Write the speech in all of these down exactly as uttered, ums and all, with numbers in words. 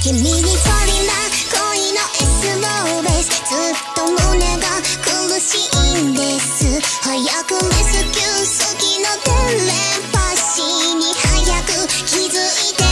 君にフォリラ恋の エスオーエス ずっと胸が苦しいんです。早くレスキュー好きのテレパシーに早く気づいて。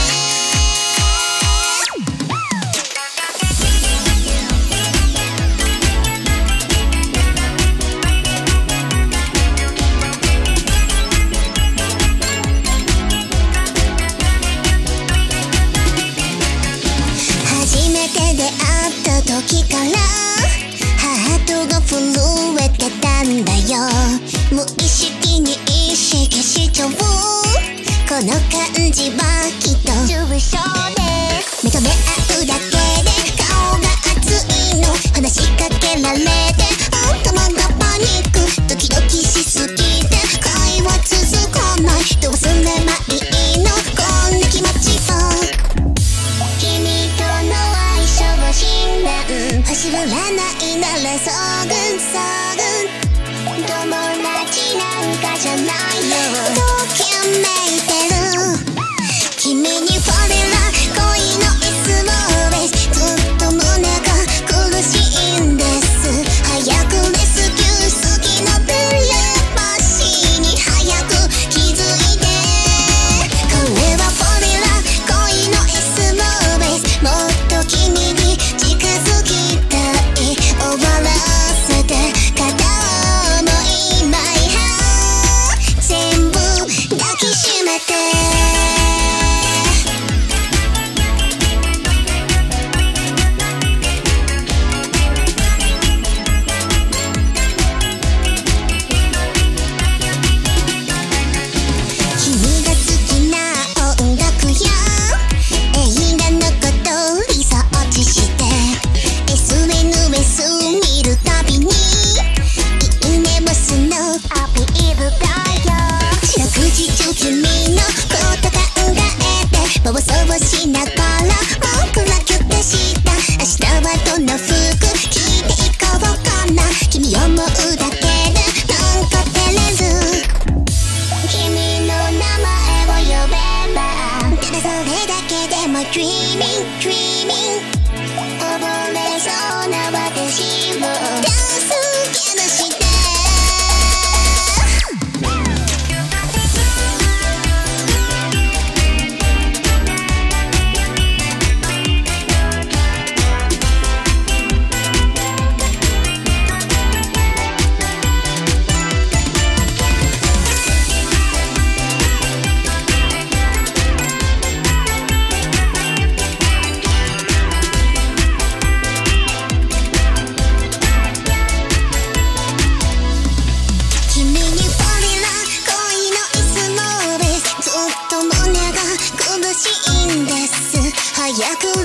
初めて出会った時からハートが震えてたんだよ。無意識に意識しちゃうこの感じはきっと重症で、認め合うだけで顔が熱いの。話しかけられて頭がパニック、ドキドキしすぎて会話続かない。どうすればいいのこんな気持ちを。君との相性を信頼、走らないならそぐそぐ友達なんかじゃないよ。ときめいてる君にフォリラ恋の エスオーエス ずっと胸が苦しいんです。早くレスキュー好きのテレパシーに早く気づいて。これはフォリラ恋の エスオーエス もっと君に近づきたい。終わらせて片思いマイハー全部抱きしめて。君が好きな音楽や映画のことリサーチして エスエヌエス 見るたびにいいねボスのアピールだよ。四六時中君のこと考えて妄想しながら僕らキュッてした。明日はどんな服着ていこうかな。君思うだけでなんか照れる。君の名前を呼べばただそれだけでも Dreaming Dreaming 溺れそうな私を助け出して。君にフォリラ恋の エスオーエス ずっと胸が苦しいんです。早く